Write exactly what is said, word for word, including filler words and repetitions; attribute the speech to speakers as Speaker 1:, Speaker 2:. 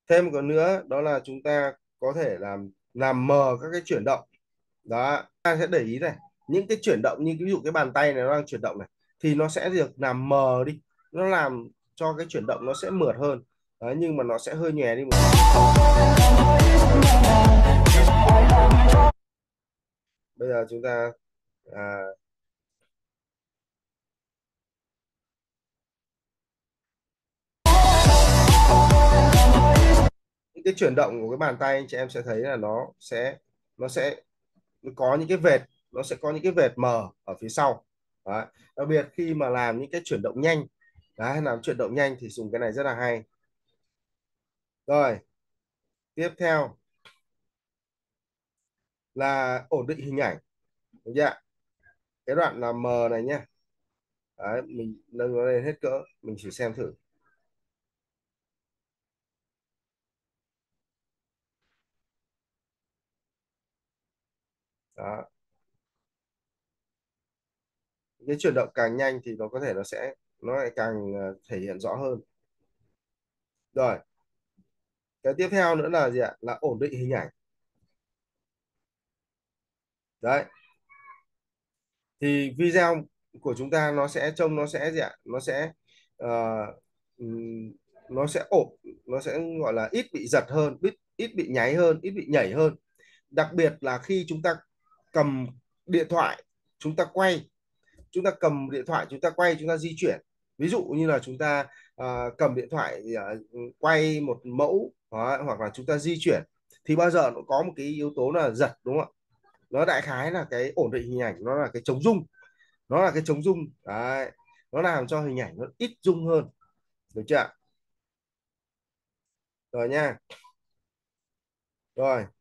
Speaker 1: Thêm một cái nữa đó là chúng ta có thể làm làm mờ các cái chuyển động. Đó, ta sẽ để ý này, những cái chuyển động như ví dụ cái bàn tay này nó đang chuyển động này thì nó sẽ được làm mờ đi, nó làm cho cái chuyển động nó sẽ mượt hơn. Đấy, nhưng mà nó sẽ hơi nhòe đi một chút. Bây giờ chúng ta à, những cái chuyển động của cái bàn tay anh chị em sẽ thấy là nó sẽ nó sẽ có những cái vệt, nó sẽ có những cái vệt mờ ở phía sau. Đấy. Đặc biệt khi mà làm những cái chuyển động nhanh. Đấy, làm chuyển động nhanh thì dùng cái này rất là hay. Rồi, tiếp theo là ổn định hình ảnh. Được chưa? Cái đoạn là mờ này nhá. Đấy, mình nâng nó lên hết cỡ, mình chỉ xem thử. Đó. Cái chuyển động càng nhanh thì nó có thể nó sẽ nó lại càng ờ, thể hiện rõ hơn. Rồi, cái tiếp theo nữa là gì ạ? Là ổn định hình ảnh. Đấy, thì video của chúng ta nó sẽ trông nó sẽ gì ạ? Nó sẽ ờ, ừm, nó sẽ ổn, nó sẽ gọi là ít bị giật hơn, ít ít bị nháy hơn, ít bị nhảy hơn. Đặc biệt là khi chúng ta cầm điện thoại, chúng ta quay, chúng ta cầm điện thoại chúng ta quay, chúng ta di chuyển. Ví dụ như là chúng ta ờ, cầm điện thoại thì, ờ, quay một mẫu đó, hoặc là chúng ta di chuyển thì bao giờ nó có một cái yếu tố là giật, đúng không ạ? Nó đại khái là cái ổn định hình ảnh, nó là cái chống rung, nó là cái chống rung đấy, nó làm cho hình ảnh nó ít rung hơn. Được chưa? Rồi nha. Rồi,